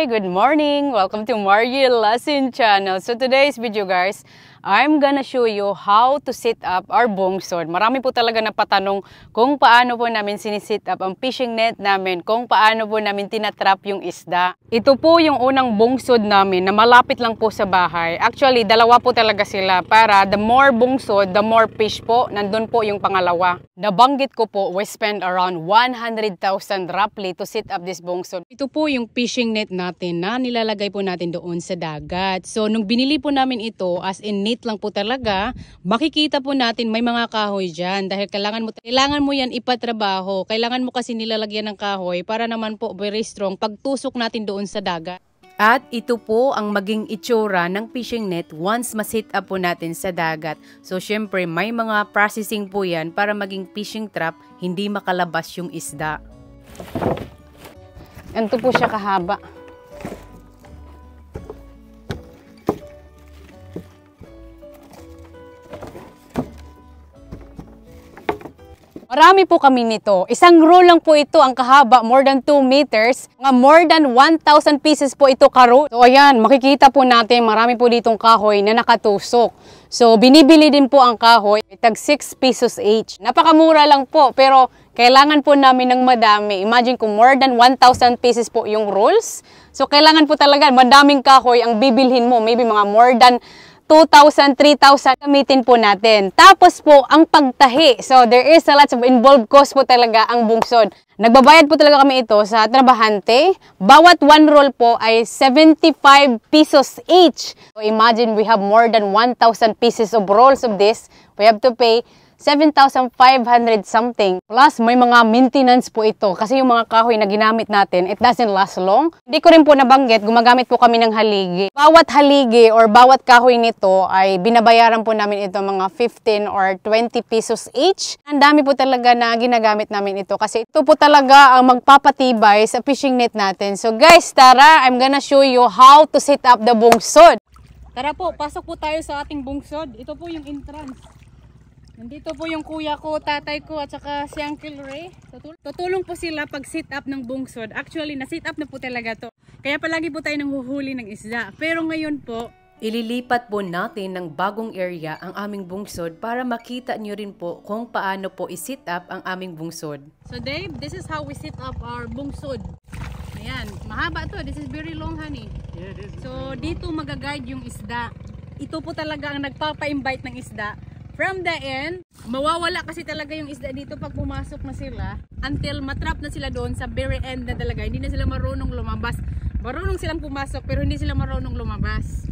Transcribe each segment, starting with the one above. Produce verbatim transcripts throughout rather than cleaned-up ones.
Hi! Good morning! Welcome to Mariel Lasin channel. So today's video guys, I'm gonna show you how to set up our bungsod. Marami po talaga napatanong kung paano po namin siniset up ang fishing net namin, kung paano po namin tinatrap yung isda. Ito po yung unang bungsod namin na malapit lang po sa bahay. Actually, dalawa po talaga sila para the more bungsod, the more fish po. Nandun po yung pangalawa. Nabanggit ko po, we spend around one hundred thousand roughly to set up this bungsod. Ito po yung fishing net natin na nilalagay po natin doon sa dagat. So, nung binili po namin ito, as in net lang po talaga, makikita po natin may mga kahoy dyan. Dahil kailangan mo, kailangan mo yan ipatrabaho. Kailangan mo kasi nilalagyan ng kahoy para naman po very strong pagtusok natin doon sa dagat. At ito po ang maging itsura ng fishing net once ma-set up po natin sa dagat. So syempre may mga processing po yan para maging fishing trap, hindi makalabas yung isda. Ito po siya kahaba. Marami po kami nito. Isang roll lang po ito ang kahaba, more than two meters. Mga more than one thousand pieces po ito ka-roll. So ayan, makikita po natin marami po ditong kahoy na nakatusok. So binibili din po ang kahoy, tag six pesos each. Napakamura lang po, pero kailangan po namin ng madami. Imagine kung more than one thousand pieces po yung rolls. So kailangan po talaga madaming kahoy ang bibilhin mo. Maybe mga more than two thousand, three thousand gamitin po natin. Tapos po, ang pagtahi. So, there is a lot of involved cost po talaga ang bungsod. Nagbabayad po talaga kami ito sa trabahante. Bawat one roll po ay seventy-five pesos each. So, imagine we have more than one thousand pieces of rolls of this. We have to pay seven thousand five hundred something. Plus, may mga maintenance po ito. Kasi yung mga kahoy na ginamit natin, it doesn't last long. Hindi ko rin po nabanggit, gumagamit po kami ng haligi. Bawat haligi or bawat kahoy nito ay binabayaran po namin ito mga fifteen or twenty pesos each. Ang dami po talaga na ginagamit namin ito. Kasi ito po talaga ang magpapatibay sa fishing net natin. So guys, tara, I'm gonna show you how to set up the bungsod. Tara po, pasok po tayo sa ating bungsod. Ito po yung entrance. Nandito po yung kuya ko, tatay ko, at saka si Uncle Ray. Tutul tutulong po sila pag sit up ng bungsod. Actually, na-sit up na po talaga to. Kaya palagi po tayo nang huhuli ng isda. Pero ngayon po, ililipat po natin ng bagong area ang aming bungsod para makita nyo rin po kung paano po i-sit up ang aming bungsod. So Dave, this is how we sit up our bungsod. Ayan, mahaba to. This is very long, honey. Yeah, it is. So dito magaguide yung isda. Ito po talaga ang nagpapa-invite ng isda. From the end, mawawala kasi talaga yung isda dito pag pumasok na sila until matrap na sila doon sa very end na talaga. Hindi na sila marunong lumabas. Marunong silang pumasok pero hindi sila marunong lumabas.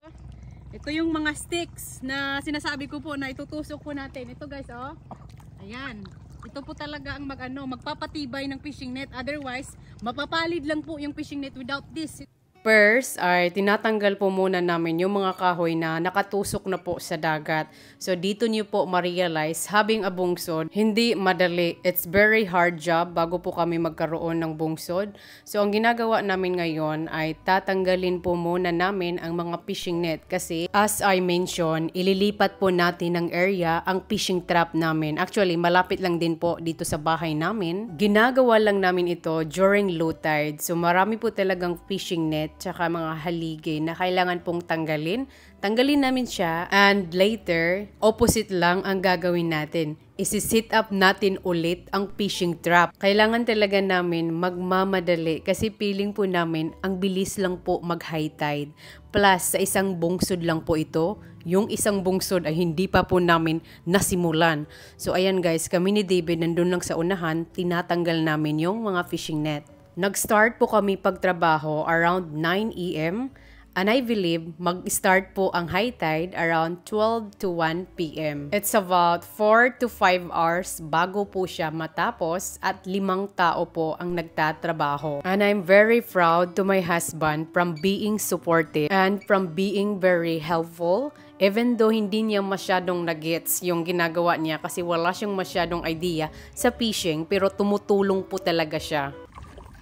Ito yung mga sticks na sinasabi ko po na itutusok po natin. Ito guys, oh. Ayan. Ito po talaga ang mag, ano, magpapatibay ng fishing net. Otherwise, mapapalid lang po yung fishing net without this. First ay tinatanggal po muna namin yung mga kahoy na nakatusok na po sa dagat. So dito niyo po ma-realize having a bungsod, hindi madali. It's very hard job bago po kami magkaroon ng bungsod. So ang ginagawa namin ngayon ay tatanggalin po muna namin ang mga fishing net kasi as I mentioned, ililipat po natin ng area ang fishing trap namin. Actually, malapit lang din po dito sa bahay namin. Ginagawa lang namin ito during low tide. So marami po talagang fishing net tsaka mga haligi na kailangan pong tanggalin. Tanggalin namin siya and later, opposite lang ang gagawin natin. Isi-sit up natin ulit ang fishing trap. Kailangan talaga namin magmamadali kasi feeling po namin ang bilis lang po mag-high tide. Plus, sa isang bungsod lang po ito. Yung isang bungsod ay hindi pa po namin nasimulan. So ayan guys, kami ni David nandun lang sa unahan, tinatanggal namin yung mga fishing net. Nag-start po kami pagtrabaho around nine A M and I believe mag-start po ang high tide around twelve to one P M It's about four to five hours bago po siya matapos at limang tao po ang nagtatrabaho. And I'm very proud to my husband from being supportive and from being very helpful. Even though hindi niya masyadong nagets yung ginagawa niya kasi wala siyang masyadong idea sa fishing pero tumutulong po talaga siya.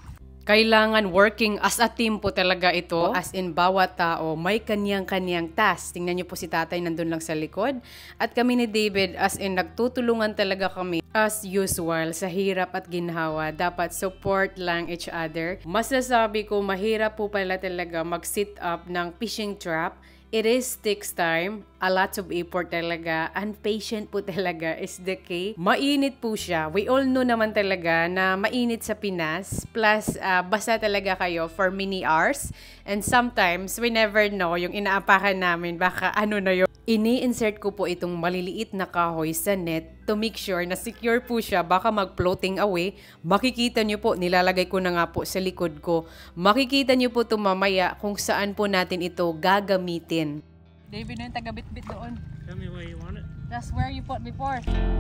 Kailangan working as a team po talaga ito. As in, bawat tao may kanyang-kanyang task. Tingnan niyo po si tatay nandun lang sa likod. At kami ni David, as in, nagtutulungan talaga kami. As usual, sa hirap at ginhawa, dapat support lang each other. Masasabi ko, mahirap po pala talaga mag-sit up ng fishing trap. It is takes time, a lot of effort talaga, and patient po talaga is the key. Mainit po siya. We all know naman talaga na mainit sa Pinas, plus uh, basa talaga kayo for many hours. And sometimes, we never know, yung inaapakan namin, baka ano na yun. Ini-insert ko po itong maliliit na kahoy sa net to make sure na secure po siya, baka mag-floating away. Makikita nyo po, nilalagay ko na nga po sa likod ko. Makikita nyo po ito mamaya kung saan po natin ito gagamitin. David, yung taga-bit-bit doon. Tell me where you want it. That's where you put before.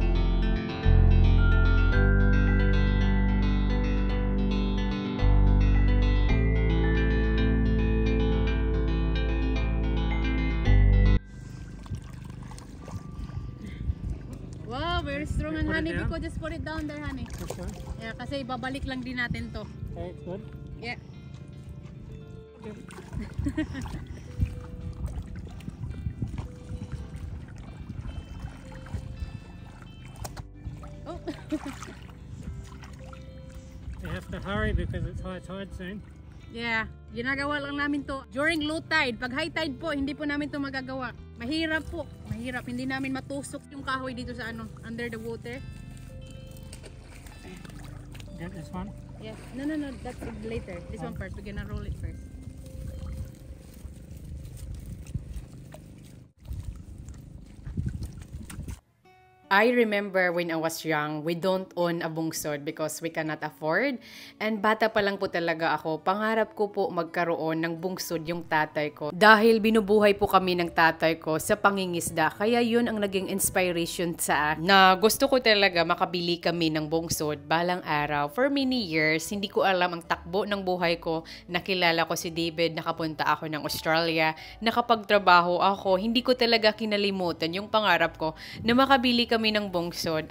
Wow, very strong and honey, because just put it down there, honey. This one? Yeah, kasi babalik lang din natin to. Okay, it's good. Yeah. Okay. Oh. We have to hurry because it's high tide soon. Yeah, ginagawa lang namin to during low tide. Pag high tide po, hindi po namin to magagawa. Mahirap po. Mahirap. Hindi namin matusok yung kahoy dito sa ano, under the water. Get this one? Yeah. No, no, no. That's later. This one first. We're gonna roll it first. I remember when I was young, we don't own a bungsod because we cannot afford. And bata pa lang po talaga ako, pangarap ko po magkaroon ng bungsod yung tatay ko. Dahil binubuhay po kami ng tatay ko sa pangingisda. Kaya yun ang naging inspiration sa akin. Na gusto ko talaga makabili kami ng bungsod balang araw. For many years, hindi ko alam ang takbo ng buhay ko. Nakilala ko si David, nakapunta ako ng Australia, nakapagtrabaho ako. Hindi ko talaga kinalimutan yung pangarap ko na makabili kami ng bungsod.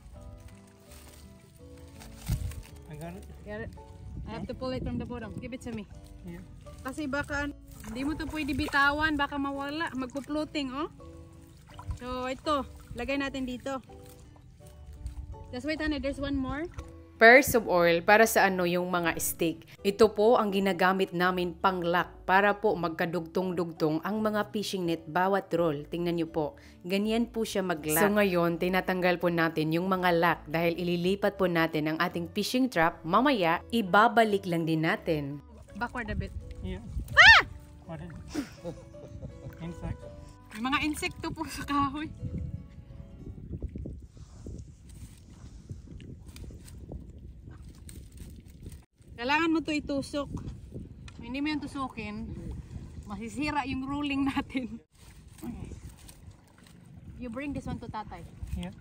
I got it. Got it. I have to pull it from the bottom. Give it to me. Yeah. Kasi baka hindi mo to pwede bitawan, baka mawala, magpo-floating, oh. So ito, lagay natin dito. Just wait, honey, there's one more. Pairs of oil para sa ano yung mga steak. Ito po ang ginagamit namin pang lock para po magkadugtong-dugtong ang mga fishing net bawat roll. Tingnan nyo po. Ganyan po siya mag-lock. So ngayon, tinatanggal po natin yung mga lock dahil ililipat po natin ang ating fishing trap. Mamaya, ibabalik lang din natin. Backward a bit. Yeah. Ah! What is it? Insect. May mga insekto po sa kahoy. Kailangan mo to itusok. Kung hindi mo yan tusukin, masisira yung rolling natin. You bring this one to tatay. Yeah.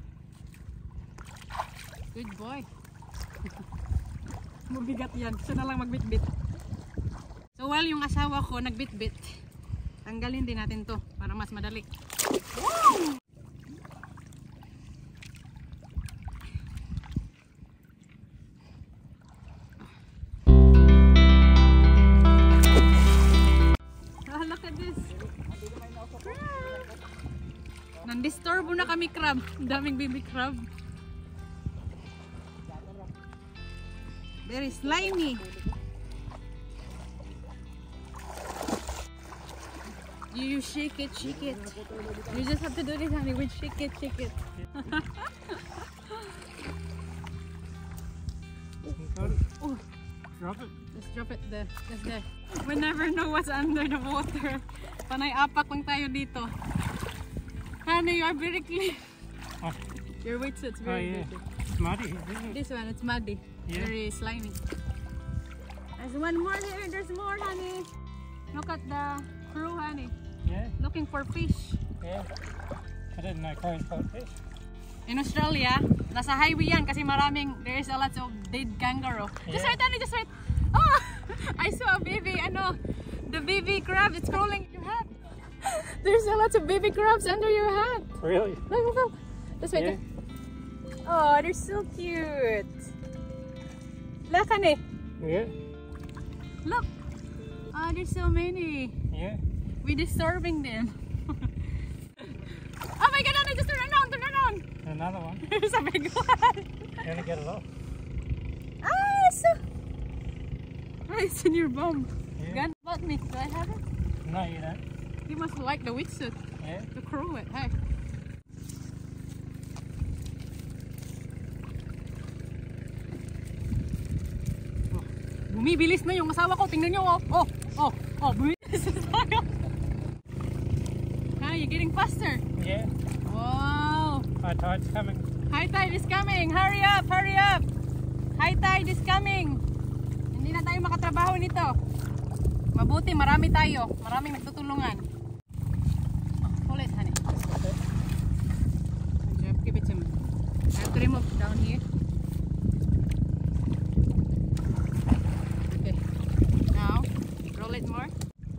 Good boy. Mabigat yan. Siya na lang magbitbit. So while yung asawa ko nagbitbit, tanggalin din natin to para mas madali. Woo! Nandisturbo na kami crab. Daming baby crab. Very slimy. You, you shake it, shake it. You just have to do this, honey. We shake it, shake it. Oh. Drop it. Just drop it there. Just there. We never know what's under the water. Panay apak lang tayo dito. Honey, you are very clean. Oh. Your wetsuit's Oh very yeah. good. It's muddy, isn't it? This one, it's muddy. Yeah. Very slimy. There's one more here. There's more, honey. Look at the crew, honey. Yeah. Looking for fish. Yeah. I didn't know crows caught fish. In Australia, nasa highway yan kasi maraming, there is a lot of dead kangaroo. Yeah. Just right, honey, just right. Oh! I saw a baby, ano, the baby crab, it's crawling your hat. There's a lot of baby crabs under your hat. Really? Look, look, look. Just wait. Yeah. Oh, they're so cute. Look, honey. Yeah. Look! Ah, there's so many. Yeah. We're disturbing them. Oh my god, I just turn around, turn around! Another one. There's a big one. You want to get it off? Ah, it's so... Ah, it's in your bum. Yeah. God, bought me. Do I have it? No, you don't. You must like the wetsuit. Yeah. To crew it, hey. Oh, bumibilis na yung asawa ko. Tingnan nyo, oh. Oh, oh, oh. Bumibilis na tayo. Ah, you're getting faster. Yeah. Wow. High tide's coming. High tide is coming. Hurry up, hurry up. High tide is coming. Hindi na tayo makatrabaho nito. Mabuti, marami tayo. Maraming nagtutulungan. Oh, hold it, honey. Okay. Good job. Give it to me. I have to remove down here. Okay. Now, roll it more.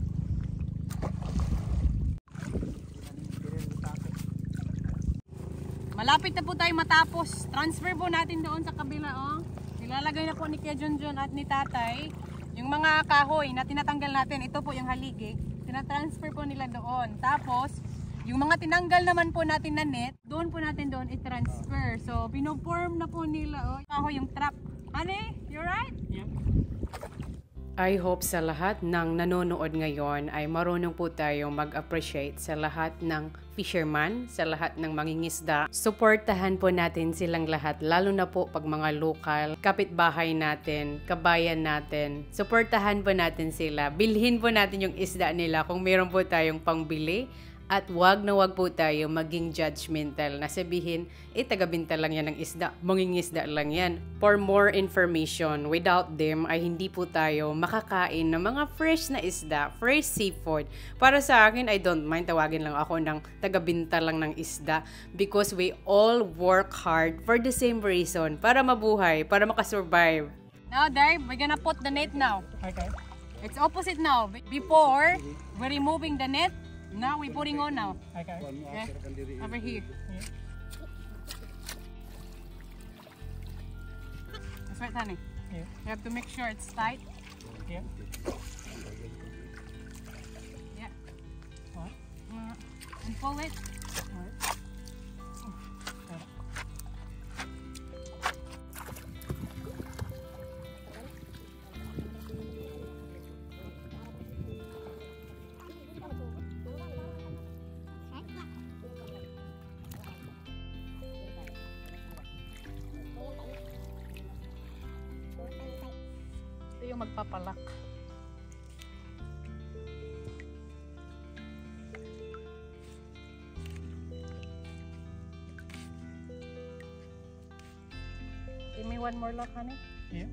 Malapit na po tayo matapos. Transfer po natin doon sa kabila, oh. Nilalagay na po ni Kuya Junjun at ni Tatay yung mga kahoy na tinatanggal natin. Ito po yung haligi. Tinatransfer po nila doon. Tapos, yung mga tinanggal naman po natin na net, doon po natin doon i-transfer. So, pinoform na po nila, oh. Kahoy yung trap. Honey, you right? Yeah. I hope sa lahat ng nanonood ngayon ay marunong po tayong mag-appreciate sa lahat ng fisherman, sa lahat ng mangingisda. Suportahan po natin silang lahat, lalo na po pag mga lokal, kapitbahay natin, kabayan natin. Suportahan po natin sila. Bilhin po natin yung isda nila kung meron po tayong pangbili. At wag na wag po tayo maging judgmental na sabihin, eh tagabinta lang yan ng isda, mangingisda lang yan. For more information, without them ay hindi po tayo makakain ng mga fresh na isda, fresh seafood. Para sa akin, I don't mind, tawagin lang ako ng tagabinta lang ng isda because we all work hard for the same reason, para mabuhay, para makasurvive. Now, Dave, we're gonna put the net now. Okay. It's opposite now. Before, we're removing the net. Now we're putting on now. Okay. Okay? Over here. Yeah. That's right, honey. Yeah. You have to make sure it's tight. Yeah. Yeah. Alright. Uh, and pull it. Alright. Got it. Ito yung magpapalak. Give me one more lock, honey. Yeah.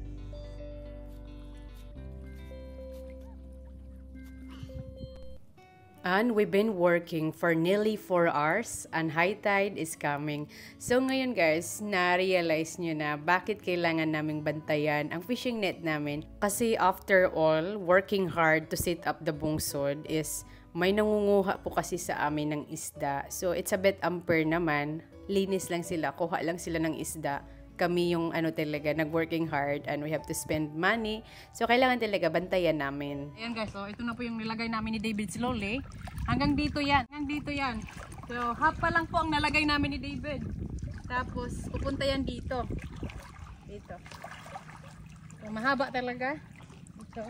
And we've been working for nearly four hours and high tide is coming. So ngayon guys, na-realize nyo na bakit kailangan naming bantayan ang fishing net namin. Kasi after all, working hard to set up the bungsod is may nangunguha po kasi sa amin ng isda. So it's a bit unfair naman. Linis lang sila, kuha lang sila ng isda. Kami yung ano talaga, nag-working hard and we have to spend money. So, kailangan talaga bantayan namin. Ayan guys, so ito na po yung nilagay namin ni David slowly. Hanggang dito yan. Hanggang dito yan. So, half pa lang po ang nalagay namin ni David. Tapos, pupunta yan dito. Dito. So, mahaba talaga. Dito.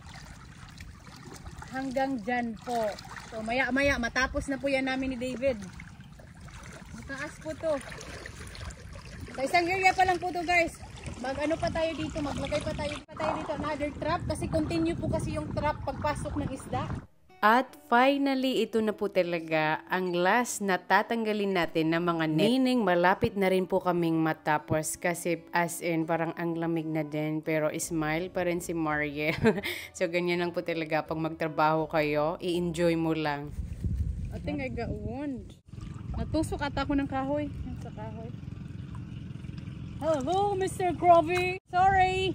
Hanggang dyan po. So, maya-maya, matapos na po yan namin ni David. Mataas po to. Sa isang area pa lang po to guys. Mag ano pa tayo dito, maglagay pa tayo, pa tayo dito another trap kasi continue po kasi yung trap pagpasok ng isda. At finally, ito na po talaga ang last na tatanggalin natin ng mga net. Meaning, malapit na rin po kaming matapos kasi as in parang ang lamig na din pero smile pa rin si Mariel. So ganyan lang po talaga pag magtrabaho kayo, i-enjoy mo lang. I think I got one. Natusok ata ako ng kahoy. Sa kahoy. Hello, Mister Grovey. Sorry.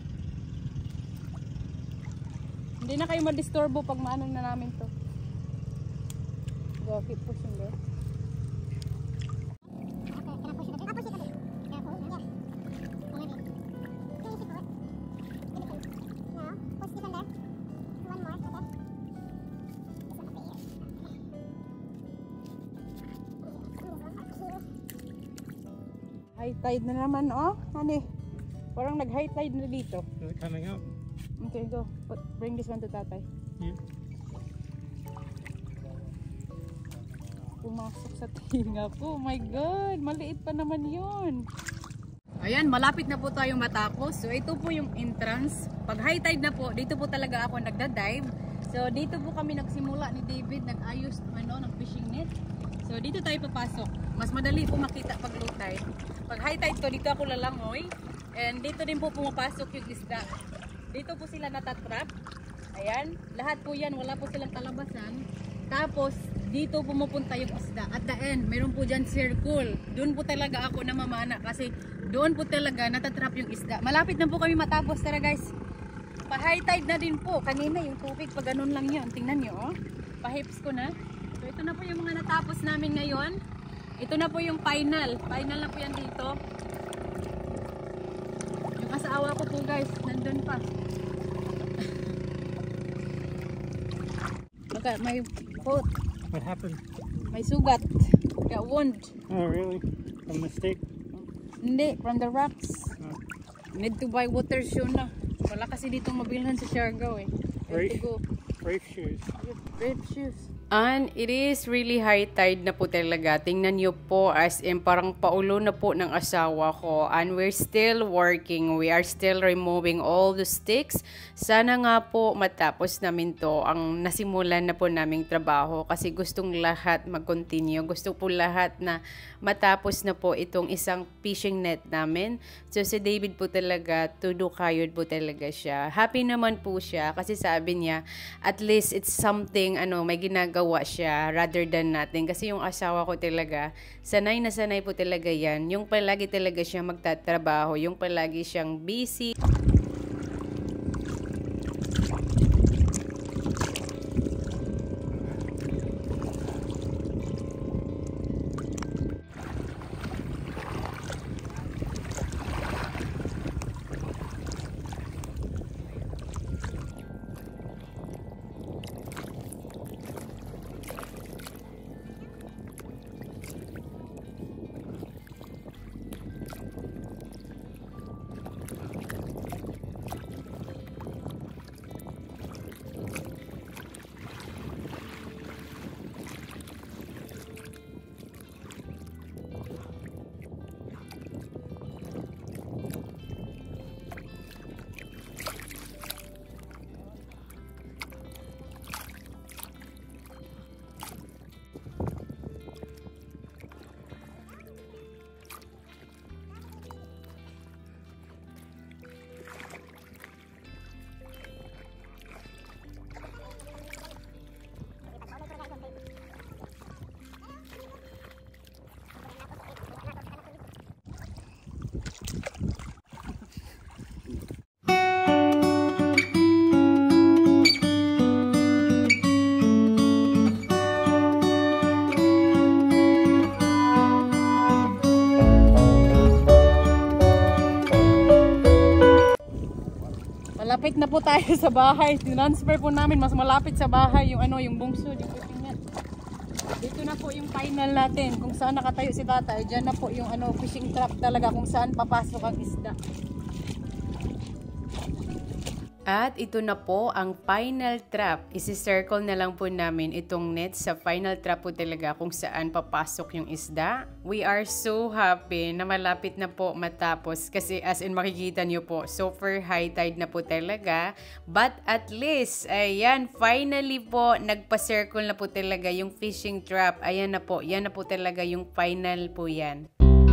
Hindi na kayo madisturbo pag maano na namin to. Go, keep pushing there. High tide na naman, oh. Honey, parang nag-high tide na dito. Is it coming up? Okay, go. Put, bring this one to tatay. Yeah. Pumasok sa tinga ko. Oh my God, maliit pa naman yun. Ayan, malapit na po tayong matapos. So ito po yung entrance. Pag high tide na po, dito po talaga ako nagda-dive. So dito po kami nagsimula ni David, nag-ayos ano, ng fishing net. So dito tayo papasok. Mas madali po makita pag low tide. Pag high tide ko, dito ako lalangoy. And dito din po pumapasok yung isda. Dito po sila natatrap. Ayan, lahat po yan, wala po silang kalabasan. Tapos dito pumupunta yung isda. At the end, meron po dyan circle. Doon po talaga ako namamana kasi doon po talaga natatrap yung isda. Malapit na po kami matapos. Tara guys. Pa-high tide na din po. Kanina yung tubig, pag ganun lang yun. Tingnan nyo, oh. Pa-hips ko na. So ito na po yung mga natapos namin ngayon. Ito na po yung final. Final na po yan dito. Yung asawa ko po guys, nandun pa. Look at my foot. What happened? May sugat. Got wound. Oh, really? A mistake? Hindi, from the rocks. Oh. Need to buy water shoe na. Wala kasi ditong mabilhan sa Siargao eh. Have to go. Brave shoes. Brave shoes. And it is really high tide na po talaga. Tingnan nyo po as in parang paulo na po ng asawa ko. And we're still working. We are still removing all the sticks. Sana nga po matapos namin to ang nasimulan na po naming trabaho. Kasi gustong lahat mag-continue. Gusto po lahat na matapos na po itong isang fishing net namin. So si David po talaga, tudo kayod po talaga siya. Happy naman po siya kasi sabi niya, at least it's something, ano, may ginagawa siya rather than natin. Kasi yung asawa ko talaga, sanay na sanay po talaga yan. Yung palagi talaga siya magtatrabaho, yung palagi siyang busy. Malapit na po tayo sa bahay. Transfer po namin mas malapit sa bahay yung ano, yung bungsod, yung fishing net. Dito na po yung final natin. Kung saan nakatayo si tatay, diyan na po yung ano, fishing trap talaga kung saan papasok ang isda. At ito na po ang final trap. Isi-circle na lang po namin itong net sa final trap po talaga kung saan papasok yung isda. We are so happy na malapit na po matapos kasi as in makikita nyo po, super high tide na po talaga. But at least, ayan, finally po, nagpa-circle na po talaga yung fishing trap. Ayan na po, yan na po talaga yung final po yan.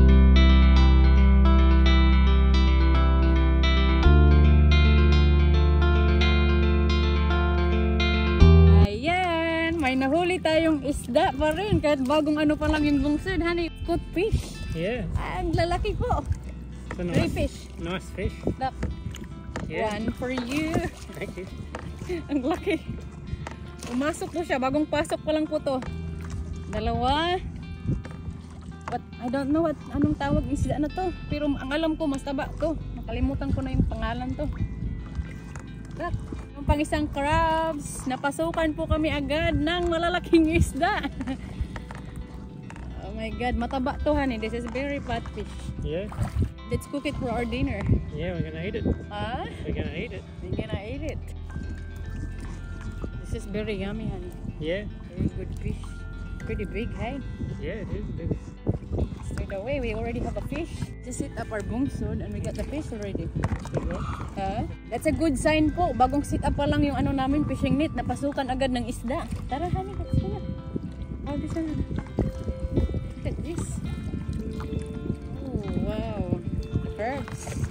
May nahuli tayong isda pa rin kahit bagong ano pa lang yung bungsod, honey. Good fish. Yeah. Ang lalaki po. It's a Three nice, fish. nice fish. Look. Yeah. One for you. Thank you. Ang laki. Pumasok po siya. Bagong pasok pa lang po to. Dalawa. But I don't know what anong tawag isda na to. Pero ang alam ko mas taba to. Nakalimutan ko na yung pangalan to. Look. Pang isang crabs, napasukan po kami agad ng malalaking isda. Oh My God, mataba to, honey. This is very fat fish. Yeah. Let's cook it for our dinner. Yeah, we're gonna eat it. Huh? We're gonna eat it. We're gonna eat it. This is very yummy, honey. Yeah. Very good fish. Pretty big, hey? Yeah, it is big. Straight away, we already have a fish. Just sit up our bungsod and we got the fish already. Huh? That's a good sign po. Bagong sit up pa lang yung ano namin, fishing net. Napasukan agad ng isda. Tara, honey, let's go na. Oh, this one. Look at this. Oh, wow. The birds.